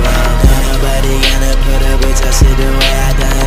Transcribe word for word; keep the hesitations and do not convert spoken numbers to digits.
alone. Ain't nobody gonna put up with us the way I done